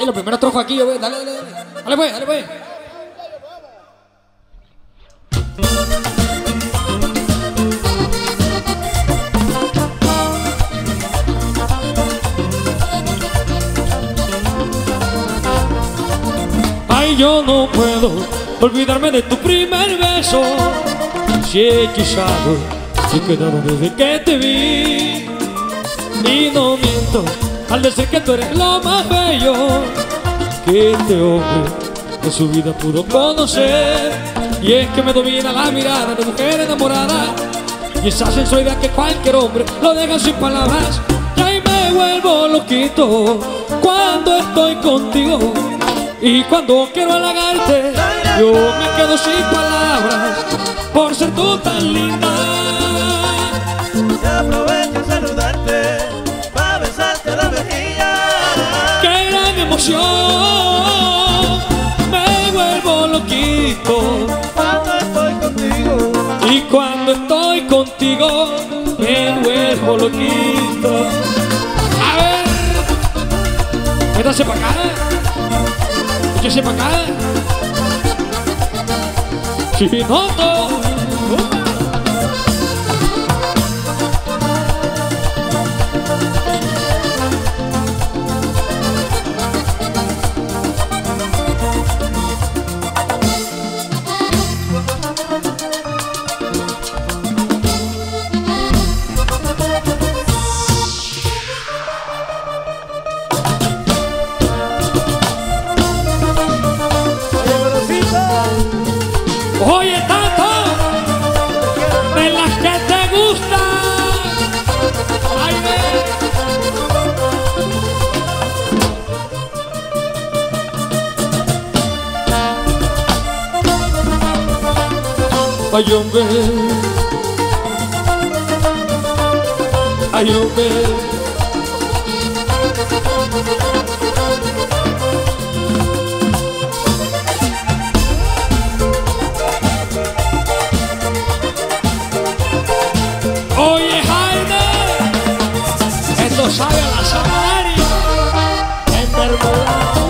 los primeros trozos aquí, dale, dale, dale. Dale pues, dale pues. Ay, yo no puedo olvidarme de tu primer beso. Si he hechizado, se quedaron desde que te vi. Y no miento al decir que tú eres lo más bello que este hombre de su vida pudo conocer. Y es que me domina la mirada de mujer enamorada y esa sensualidad que cualquier hombre lo deja sin palabras. Y ahí me vuelvo loquito cuando estoy contigo. Y cuando quiero halagarte, yo me quedo sin palabras por ser tú tan linda. Y aprovecho a saludarte para besarte la mejilla. ¡Qué gran emoción! Me vuelvo loquito Cuando estoy contigo. y cuando estoy contigo me vuelvo loquito. A ver, métase para acá. Échese para acá. Chinoto. Oye, tanto de las que te gustan. Ay, ay, hombre, ay, hombre. Oye, Jaime, esto sabe a la Samaria, en mermelada.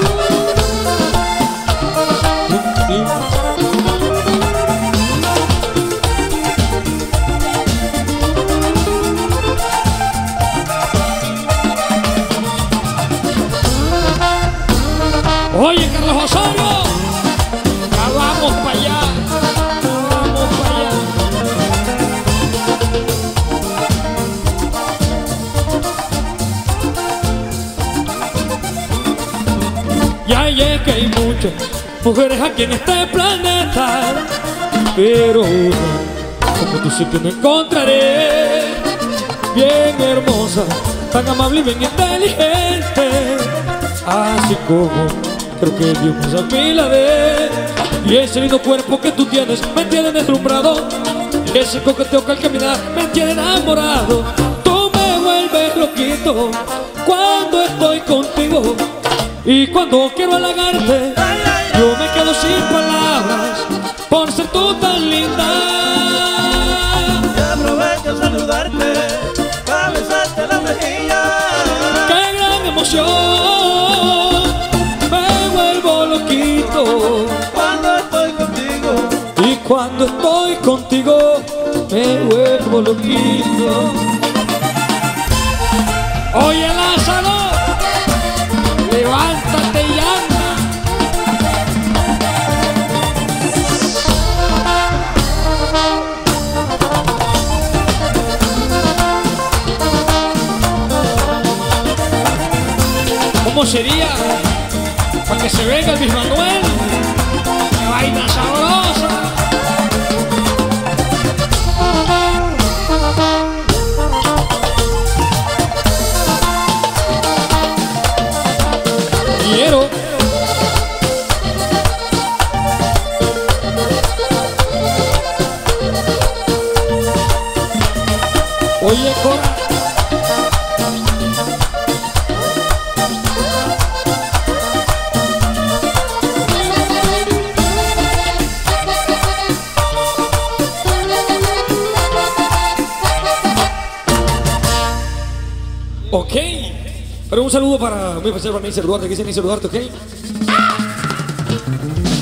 Oye, Carlos Osorio, ya vamos para allá, vamos para allá. Ya es que hay muchas mujeres aquí en este planeta, pero una como tú sé que no encontraré. Bien hermosa, tan amable y bien inteligente, así como creo que Dios me a mí la de. Y ese lindo cuerpo que tú tienes me tiene deslumbrado, y ese coqueteo que al caminar me tiene enamorado. Tú me vuelves loquito cuando estoy contigo. Y cuando quiero halagarte, yo me quedo sin palabras por ser tú tan linda. Y aprovecho a saludarte para besarte la mejilla. ¡Qué gran emoción! Me vuelvo loquito Cuando estoy contigo. y cuando estoy contigo me vuelvo loquito. Oye, Lázaro, levántate y anda. ¿Cómo sería para que se venga el Luis Manuel? ¡Qué vaina sabrosa! Quiero. Oye, Cora. Ok, Pero un saludo para muy especial para Neisser Duarte, que dice Neisser Duarte, ¿ok?